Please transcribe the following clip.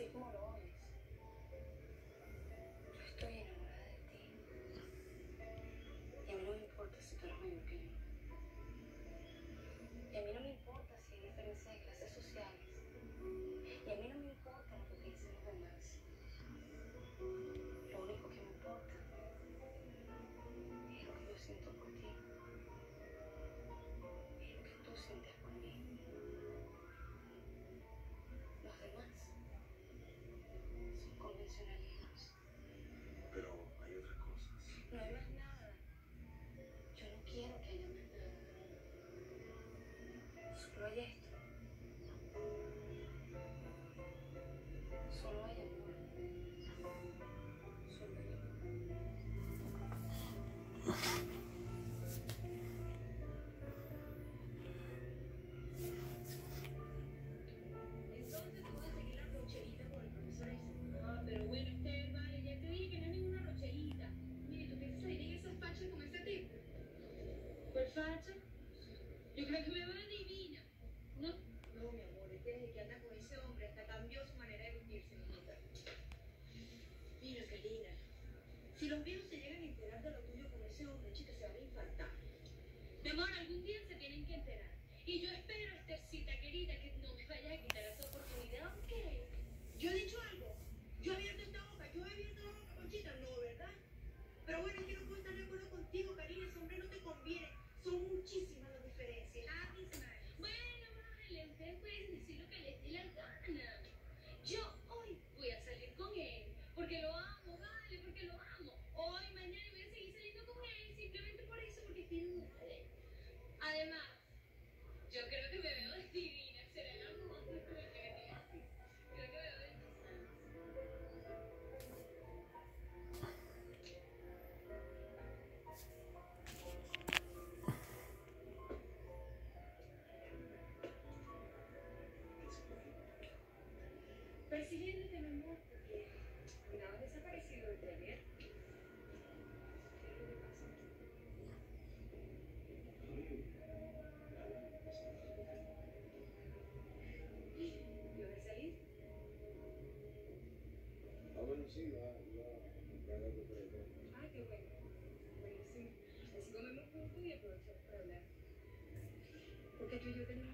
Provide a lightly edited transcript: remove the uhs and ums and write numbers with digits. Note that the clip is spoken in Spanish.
así como lo oyes. Yo estoy enamorada de ti. Y a mí no me importa si tú eres mayor que yo. Y a mí no me importa si hay diferencia de clases sociales. Y a mí no me importa lo que piensen los demás. Lo único que me importa es lo que yo siento por ti. Y lo que tú sientes por mí. Los demás son convencionalismos. Pero hay otras cosas. No hay más nada. Yo no quiero que haya más nada. Solo hay esto. Solo hay amor. Solo hay amor. Entonces tú vas a seguir la rocherita con el profesor ese. Ah, pero bueno, Esther, vale, ya te dije que no es ninguna rocherita. Mire, ¿tú piensas salir en esas fachas con ese tipo? ¿Cuál facha? Yo creo que me va divina. ¿No? No, mi amor, es que desde que anda con ese hombre hasta cambió su manera de vestirse, mi nota. Mira, Karina, si los viejos se llegan a enterar de lo tuyo con ese hombre, chica, se van a infartar. Mi amor, algún día se tienen que enterar. Y yo espero, Esthercita querida, que no me vayas a quitar esa oportunidad, aunque... Yo he dicho algo. Yo he abierto esta boca. Yo he abierto la boca, Conchita. No, ¿verdad? Pero bueno, es que no puedo estar de acuerdo contigo, Karina. Ese hombre no te conviene. Son muchísimas las diferencias. Ah, mis madres. Bueno, vale. Ustedes pueden decir lo que les dé la gana. Yo hoy voy a salir con él. Porque lo amo, vale. Porque lo amo. Hoy, mañana voy a seguir saliendo con él. Simplemente por eso, porque tiene un madre. Además, yo creo que me veo divina. Será el amor. Creo que me veo bellísima. Persiguiéndote, mi amor, porque andabas desaparecido desde ayer. ¿Qué es lo que pasa? ¿Y vas a salir? Ah, bueno, sí, va a comprar algo por ahí. Ah, qué bueno. Buenísimo. Así comemos juntos y aprovechamos para hablar. Porque tú y yo tenemos